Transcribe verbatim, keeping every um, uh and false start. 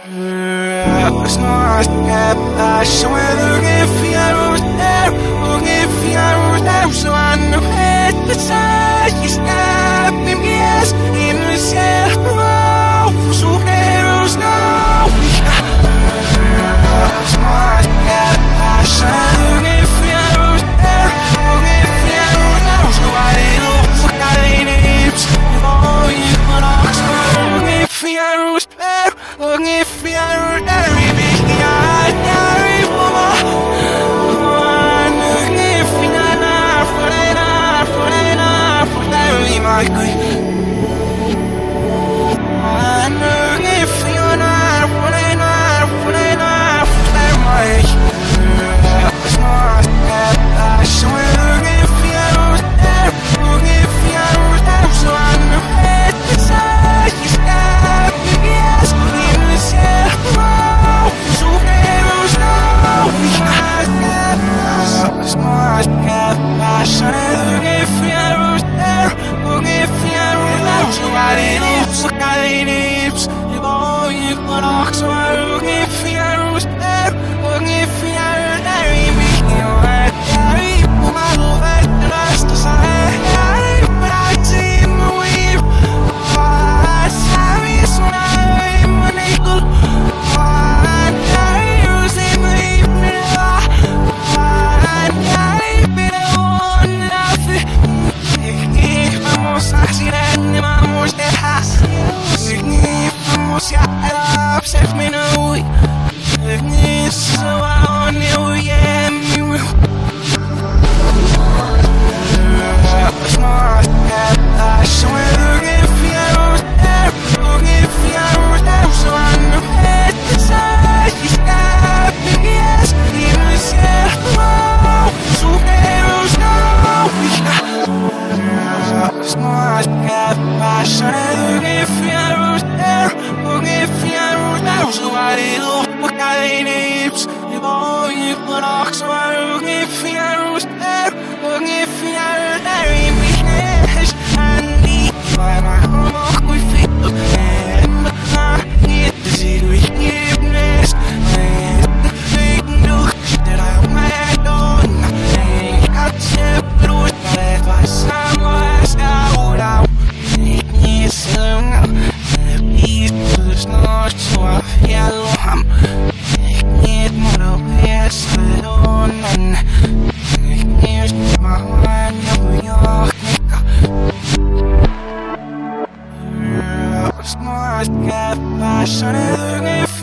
Snart är så över fjärr och fjärr så han heter sig snäpp min bjäs in i sig wow så är det snart snart är så över fjärr och fjärr så är det så kan det inte vara ju bara så över fjärr och fjärr där vi vill I could I know if you're not running up, running up, that much. It's not that I swear if you're there, if you're there, so I know it's all you got. Yes, in the shadow, so there's no it's not that I swear if you're there, if you're so I didn't so I didn't you know you put off so I if you're there if you're there you are there my love at the last side but I see my wave I sorry so I'm an eagle I use in the evening I been on nothing vamos a hacer vamos a vamos a upset me now so I know yeah me will smart I swear if you're there if you're there so I know it's all you got yes in the shadow so there's no smart I swear if you're there if you're there so I didn't look at it you know you put off so I if you're there if you're there in the head and the my home we feel and I need to see the wickedness and do that I might on I got to do it that I somewhere out out it is long it's not so I feel I'm it more yes I don't it's my mind New York smart cat passion